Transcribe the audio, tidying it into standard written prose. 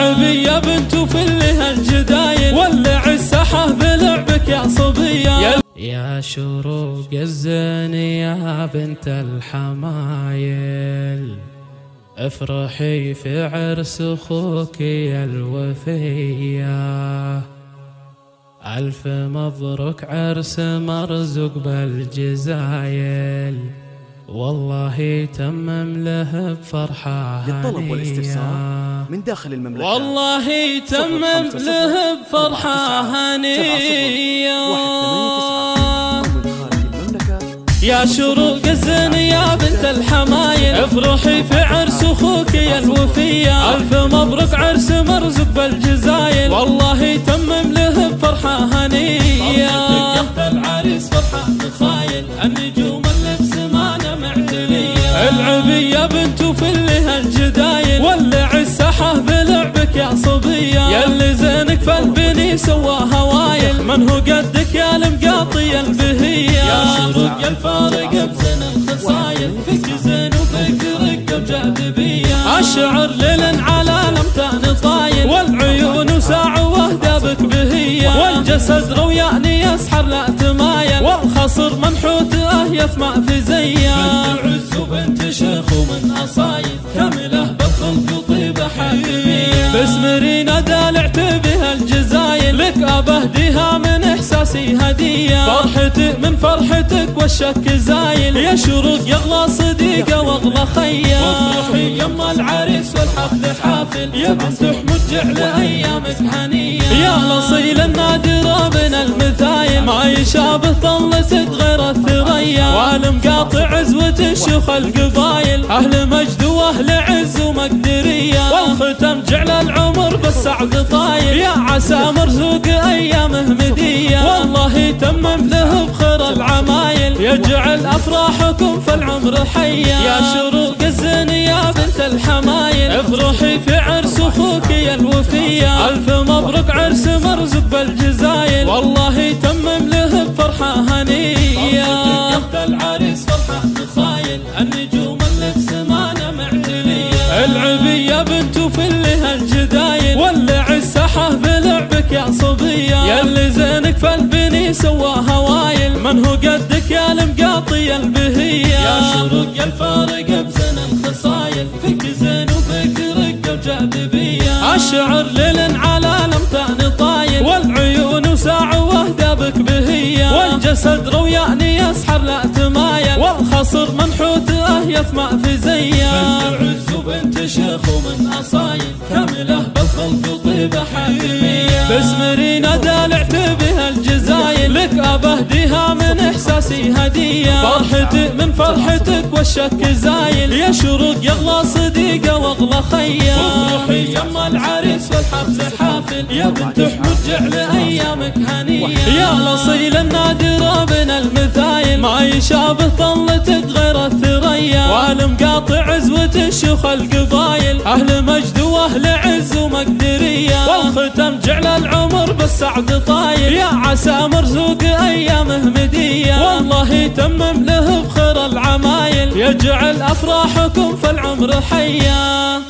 العبية بنت وفلها الجدايل، ولع الساحة بلعبك يا صبية. يا شروق الزين يا بنت الحمايل، افرحي في عرس اخوك يا الوفية. ألف مبروك عرس مرزوق بالجزايل، والله تمم له بفرحة هنية. للطلب والاستفسار من داخل المملكة والله تمم له بفرحة هنية. يا شروق الزين يا بنت الحمايل، افرحي في عرس اخوك يا الوفية. ألف مبروك عرس مرزوق بالجزايل، والله تمم له بفرحة هنية. فرحتك يا العريس فرحة تخايل، النجوم اللي بسمانة معتلية. العبية بنت وفلها الجدايل، ولع الساحة بلعبك يا صبية. ياللي زينك فالبني سواها وايل، من هو قدك يا المقاطي البهية. يا شروق يا الفارق بزين الخصايل، فيك زين وفيك رقة بجاذبية. الشعر ليل على الامتان طايل، والعيون وساعة وهدى بك بهية. والجسد روياني يسحر لا تمايل، والخصر منحوت اهيف ما في زيه. بنت عز وبنت شيخ ومن اصايل، كامله بالخلق وطيبه حاكميه. باسم رينا دالعت بها الجزايل، لك ابهديها من احساسي هديه. فرحتي من فرحتك والشك زايل، يا شروق يغلى صديقه واغلى خيه. وافرحي يما العريس والحفل حافل، يا بنت حمد جعل ايامك هنيه. يا الاصيل النادر بين المثايل، ما يشابه طلتك غير الثريا. والمقاطع عزوة الشيوخ القبايل، اهل مجد واهل عز ومقدريه. والختم جعل العمر بالسعد طايل، يا عسى مرزوق ايامه مديه. والله تمم له بخير العمايل، يجعل افراحكم في العمر حيه. يا شروق الزين يا بنت الحمايل، افرحي في عرس اخوك يا الوفيه. الف مبروك عرس مرزوق بالجزايل، والله تمم له بفرحه هنيه. يخت العريس فرحه تخايل، النجوم اللي بسمانه معتليه. العبيه بنت وفلها الجدايل، ولع الساحه بلعبك يا صبيه. ياللي زينك فالبني سواها وايل، من هو قدك يا المقاطي البهيه. يا شروق يا الفارق بزين الخصايل، فيك زين وفيك رقه وجاذبيه. الشعر ليل على الامتان طايل، والعيون وساعة وهدى بك بهية. والجسد روياني يسحر لا تمايل، والخصر منحوت اهيف ما في زيه. بنت عز وبنت شيخ ومن اصايل، كامله بالخلق وطيبه حاكميه. باسم رينا دالعت بها الجزايل، لك ابهديها من احساسي هديه. فرحتي من فرحتك والشك زايل، يا شروق يغلى صديقه واغلى خيه. وافرحي يما العريس والحفل حافل، يا بنت حمد جعل ايامك هنيه. يا الاصيل النادر بين المثايل، ما يشابه طلتك غير الثريا. والمقاطع عزوة الشيوخ القبايل، اهل مجد واهل عز ومقدريه. والختم جعل العمر بالسعد طايل، يا عسى مرزوق ايامه مديه. والله تمم له بخير العمايل، يجعل افراحكم في العمر حيه.